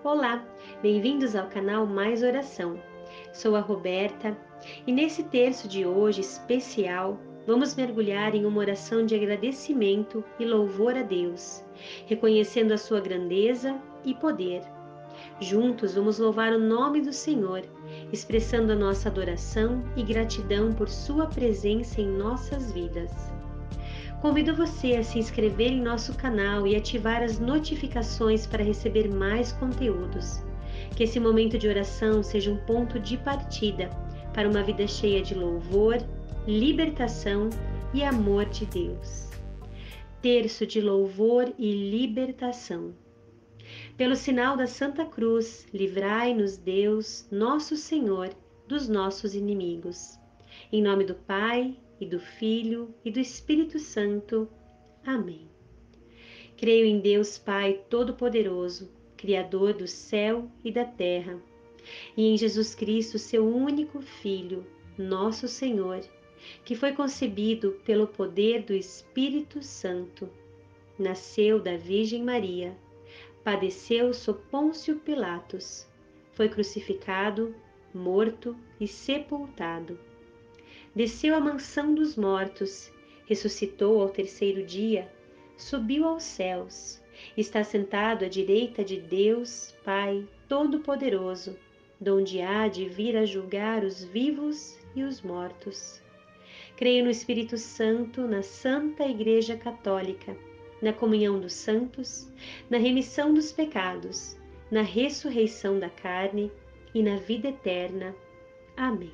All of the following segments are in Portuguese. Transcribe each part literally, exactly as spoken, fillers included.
Olá, bem-vindos ao canal Mais Oração. Sou a Roberta e nesse terço de hoje especial vamos mergulhar em uma oração de agradecimento e louvor a Deus, reconhecendo a sua grandeza e poder. Juntos vamos louvar o nome do Senhor, expressando a nossa adoração e gratidão por sua presença em nossas vidas. Convido você a se inscrever em nosso canal e ativar as notificações para receber mais conteúdos. Que esse momento de oração seja um ponto de partida para uma vida cheia de louvor, libertação e amor de Deus. Terço de louvor e libertação. Pelo sinal da Santa Cruz, livrai-nos, Deus, nosso Senhor, dos nossos inimigos. Em nome do Pai, e do Filho, e do Espírito Santo. Amém. Creio em Deus Pai Todo-Poderoso, Criador do céu e da terra, e em Jesus Cristo, seu único Filho, nosso Senhor, que foi concebido pelo poder do Espírito Santo. Nasceu da Virgem Maria, padeceu sob Pôncio Pilatos, foi crucificado, morto e sepultado. Desceu à mansão dos mortos, ressuscitou ao terceiro dia, subiu aos céus, está sentado à direita de Deus, Pai Todo-Poderoso, donde há de vir a julgar os vivos e os mortos. Creio no Espírito Santo, na Santa Igreja Católica, na comunhão dos santos, na remissão dos pecados, na ressurreição da carne e na vida eterna. Amém.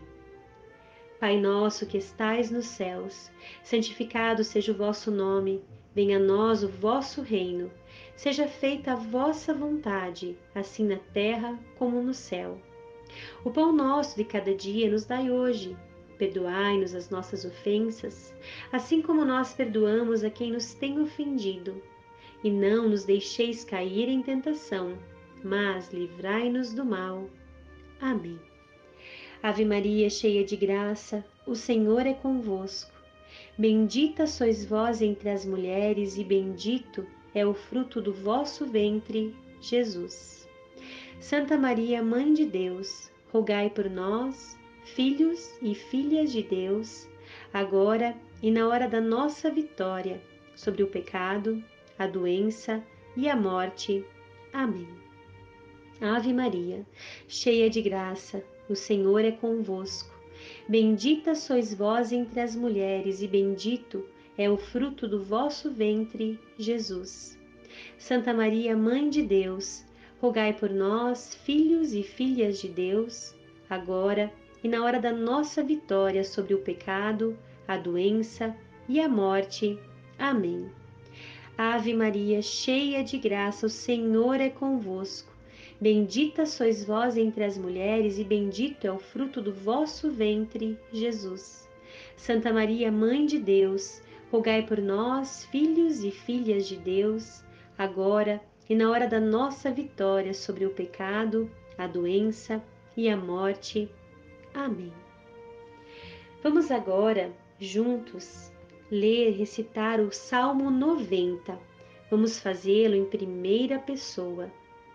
Pai nosso que estais nos céus, santificado seja o vosso nome, venha a nós o vosso reino, seja feita a vossa vontade, assim na terra como no céu. O pão nosso de cada dia nos dai hoje, perdoai-nos as nossas ofensas, assim como nós perdoamos a quem nos tem ofendido, e não nos deixeis cair em tentação, mas livrai-nos do mal. Amém. Ave Maria, cheia de graça, o Senhor é convosco. Bendita sois vós entre as mulheres e bendito é o fruto do vosso ventre, Jesus. Santa Maria, Mãe de Deus, rogai por nós, filhos e filhas de Deus, agora e na hora da nossa vitória, sobre o pecado, a doença e a morte. Amém. Ave Maria, cheia de graça, o Senhor é convosco. Bendita sois vós entre as mulheres, e bendito é o fruto do vosso ventre, Jesus. Santa Maria, Mãe de Deus, rogai por nós, filhos e filhas de Deus, agora e na hora da nossa vitória sobre o pecado, a doença e a morte. Amém. Ave Maria, cheia de graça, o Senhor é convosco. Bendita sois vós entre as mulheres, e bendito é o fruto do vosso ventre, Jesus. Santa Maria, Mãe de Deus, rogai por nós, filhos e filhas de Deus, agora e na hora da nossa vitória sobre o pecado, a doença e a morte. Amém. Vamos agora, juntos, ler e recitar o Salmo noventa. Vamos fazê-lo em primeira pessoa.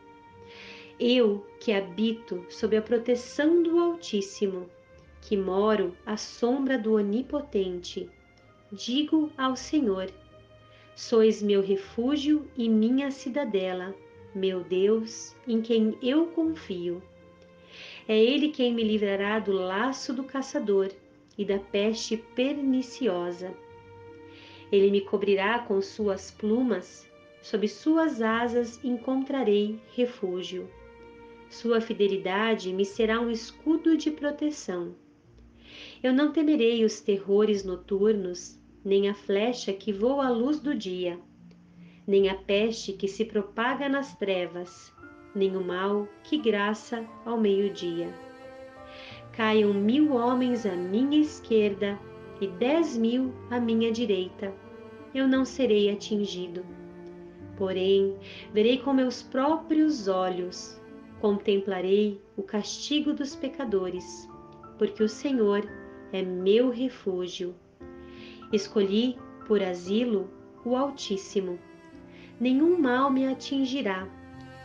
Eu, que habito sob a proteção do Altíssimo, que moro à sombra do Onipotente, digo ao Senhor: sois meu refúgio e minha cidadela, meu Deus, em quem eu confio. É Ele quem me livrará do laço do caçador e da peste perniciosa. Ele me cobrirá com suas plumas, sob suas asas encontrarei refúgio. Sua fidelidade me será um escudo de proteção. Eu não temerei os terrores noturnos, nem a flecha que voa à luz do dia, nem a peste que se propaga nas trevas, nem o mal que graça ao meio-dia. Caiam mil homens à minha esquerda e dez mil à minha direita, eu não serei atingido. Porém, verei com meus próprios olhos, contemplarei o castigo dos pecadores, porque o Senhor é meu refúgio. Escolhi por asilo o Altíssimo. Nenhum mal me atingirá,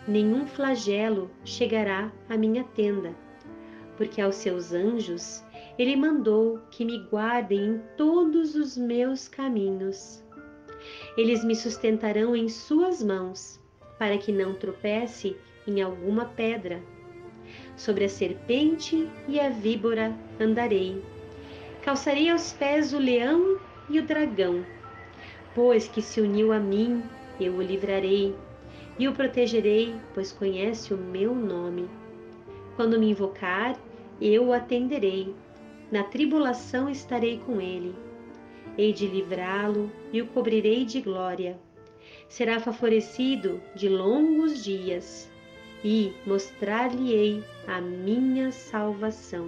nenhum flagelo chegará à minha tenda, porque aos seus anjos ele mandou que me guardem em todos os meus caminhos. Eles me sustentarão em suas mãos, para que não tropece em alguma pedra. Sobre a serpente e a víbora andarei. Calçarei aos pés o leão e o dragão. Pois que se uniu a mim, eu o livrarei, e o protegerei, pois conhece o meu nome. Quando me invocar, eu o atenderei. Na tribulação estarei com ele. Hei de livrá-lo e o cobrirei de glória. Será favorecido de longos dias, e mostrar-lhe-ei a minha salvação.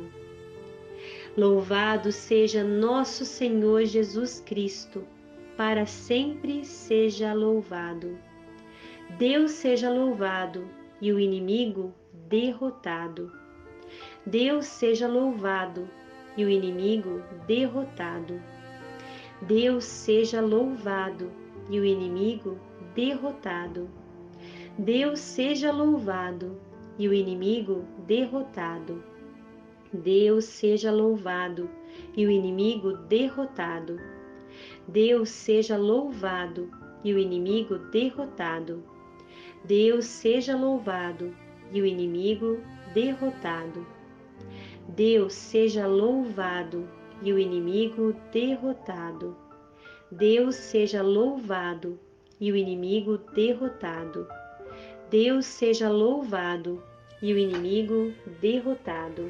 Louvado seja nosso Senhor Jesus Cristo, para sempre seja louvado. Deus seja louvado e o inimigo derrotado. Deus seja louvado e o inimigo derrotado. Deus seja louvado e o inimigo derrotado. Deus seja louvado e o inimigo derrotado. Deus seja louvado e o inimigo derrotado. Deus seja louvado e o inimigo derrotado. Deus seja louvado e o inimigo derrotado. Deus seja louvado e o inimigo derrotado. Deus seja louvado e o inimigo derrotado. Deus seja louvado e o inimigo derrotado.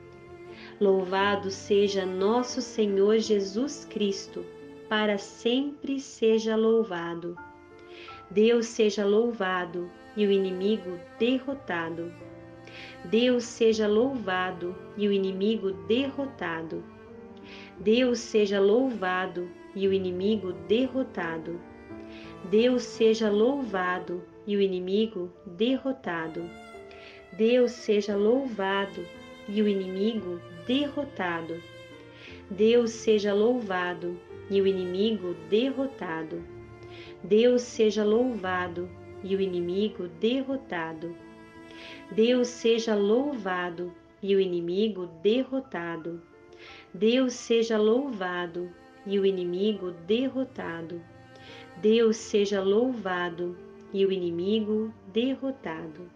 Louvado seja nosso Senhor Jesus Cristo, para sempre seja louvado. Deus seja louvado e o inimigo derrotado. Deus seja louvado e o inimigo derrotado. Deus seja louvado e o inimigo derrotado. Deus seja louvado e o inimigo derrotado. Deus seja louvado e o inimigo derrotado. Deus seja louvado e o inimigo derrotado. Deus seja louvado e o inimigo derrotado. Deus seja louvado e o inimigo derrotado. Deus seja louvado e o inimigo derrotado. Deus seja louvado e o inimigo derrotado.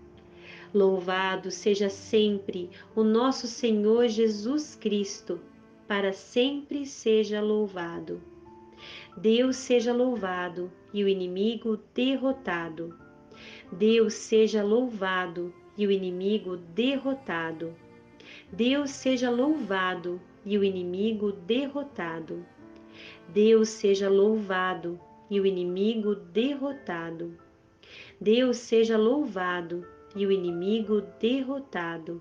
Louvado seja sempre o nosso Senhor Jesus Cristo, para sempre seja louvado. Deus seja louvado e o inimigo derrotado. Deus seja louvado e o inimigo derrotado. Deus seja louvado e o inimigo derrotado. Deus seja louvado e o inimigo derrotado. Deus seja louvado e o inimigo derrotado.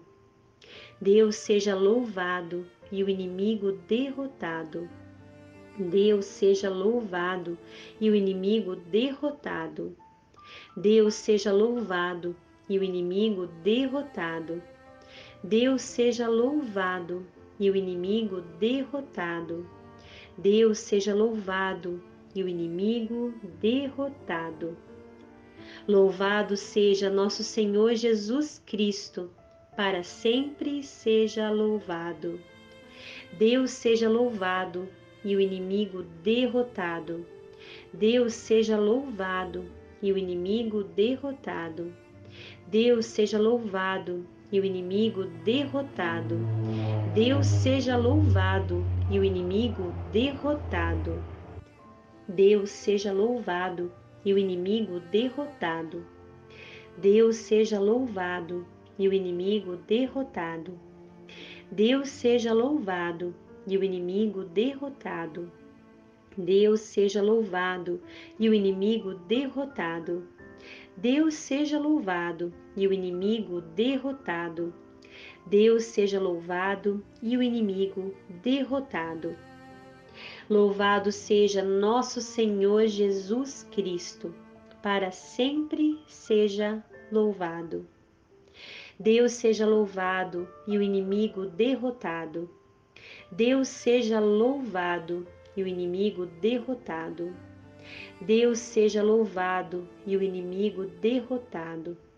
Deus seja louvado e o inimigo derrotado. Deus seja louvado e o inimigo derrotado. Deus seja louvado e o inimigo derrotado. Deus seja louvado e o inimigo derrotado. Deus seja louvado e o inimigo derrotado. Louvado seja nosso Senhor Jesus Cristo, para sempre seja louvado. Deus seja louvado e o inimigo derrotado. Deus seja louvado e o inimigo derrotado. Deus seja louvado e o inimigo derrotado. Deus seja louvado e o inimigo derrotado. Deus seja louvado e o inimigo derrotado. Deus seja louvado e o inimigo derrotado. Deus seja louvado e o inimigo derrotado. Deus seja louvado e o inimigo derrotado. Deus seja louvado e o inimigo derrotado. Deus seja louvado e o inimigo derrotado. Louvado seja nosso Senhor Jesus Cristo, para sempre seja louvado. Deus seja louvado e o inimigo derrotado. Deus seja louvado e o inimigo derrotado. Deus seja louvado e o inimigo derrotado.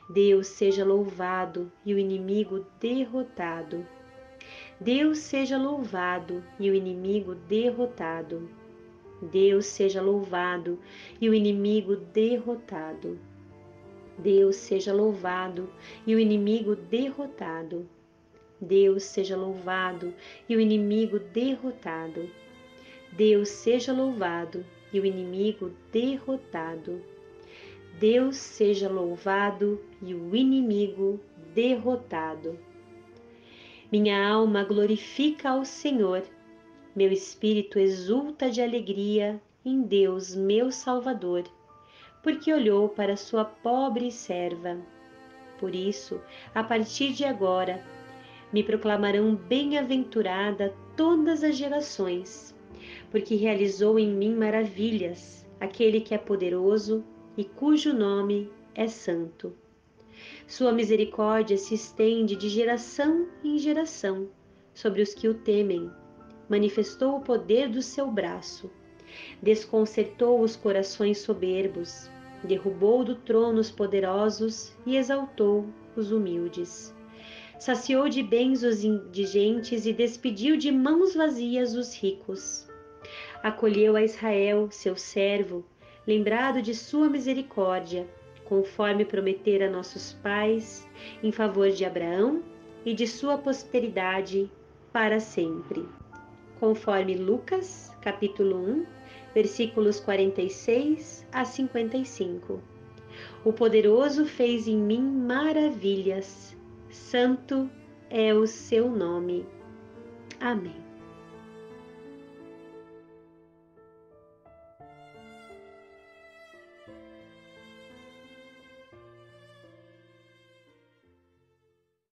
Deus seja louvado e o inimigo derrotado. Deus seja louvado e o inimigo derrotado. Deus seja louvado e o inimigo derrotado. Deus seja louvado e o inimigo derrotado. Deus seja louvado e o inimigo derrotado. Deus seja louvado e o inimigo derrotado. Deus seja louvado e o inimigo derrotado. Minha alma glorifica ao Senhor, meu espírito exulta de alegria em Deus, meu Salvador, porque olhou para sua pobre serva. Por isso, a partir de agora, me proclamarão bem-aventurada todas as gerações, porque realizou em mim maravilhas, aquele que é poderoso e cujo nome é santo. Sua misericórdia se estende de geração em geração sobre os que o temem. Manifestou o poder do seu braço, desconcertou os corações soberbos, derrubou do trono os poderosos e exaltou os humildes. Saciou de bens os indigentes e despediu de mãos vazias os ricos. Acolheu a Israel, seu servo, lembrado de sua misericórdia, conforme prometera a nossos pais, em favor de Abraão e de sua posteridade para sempre. Conforme Lucas, capítulo um, versículos quarenta e seis a cinquenta e cinco. O poderoso fez em mim maravilhas. Santo é o seu nome. Amém.